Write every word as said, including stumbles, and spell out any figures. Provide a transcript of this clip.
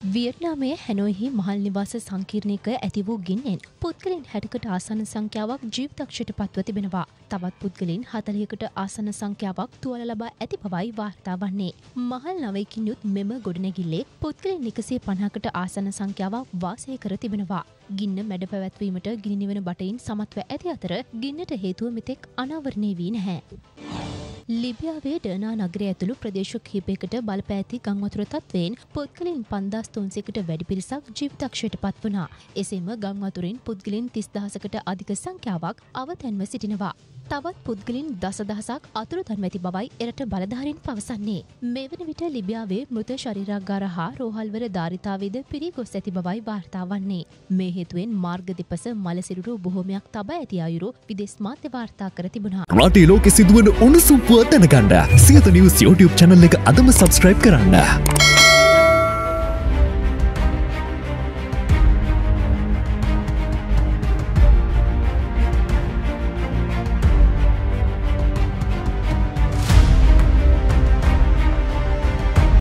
වියට්නාමයේ හැනොයිහි මහල් නිවාස සංකීර්ණයක ඇති වූ ගින්නෙන් පුද්ගලයන් හැටකට ආසන්න සංඛ්‍යාවක් ජීවිතක්ෂයට පත්ව තිබෙනවා. තවත් පුද්ගලයන් හතළිහකට ආසන්න සංඛ්‍යාවක් තුවාල ලබා ඇති බවයි වාර්තා වන්නේ. මහල් නවයකින් යුත් මෙම ගොඩනැගිල්ලේ පුද්ගලයන් එකසිය පනහකට ආසන්න සංඛ්‍යාවක් වාසය කර තිබෙනවා. ගින්න මැඩ පැවැත්වීමට ගිනි නිවන බටයින් සමත්ව ඇති අතර ගින්නට හේතුව මෙතෙක් අනාවරණය වී නැහැ. ලිබියාවේ ඩර්නා නගරය ඇතුළු ප්‍රදේශ කිහිපයකට බලපෑ ඇති ගංවතුර තත්වයෙන් පුද්ගලයන් පන්දාස් තුන්සියයකට වැඩි පිරිසක් ජීවිතක්ෂයට පත් වුණා. එසේම ගංවතුරින් පුද්ගලයන් තිස් දහසකට අධික සංඛ්‍යාවක් අවතැන්ව සිටිනවා. තවත් පුද්ගලයන් දසදහසක් අතුරුදන්ව ඇති බවයි එරට බලධාරීන් පවසන්නේ. මේ වන විට ලිබියාවේ මෘත ශරීරාගාර හා රෝහල්වල ධාරිතාවේද පිරී ගොස් ඇති බවයි වාර්තා වන්නේ. මේ හේතුවෙන් මාර්ග දෙපස මලසිරුරු බොහෝමයක් තබා ඇති අයුරු විදේශ මාධ්‍ය වාර්තා කර තිබුණා. රටේ ලෝකෙ සිදුවන උණුසුම් පුවත් දැනගන්න සියත නිවුස් YouTube channel එක අදම subscribe කරන්න.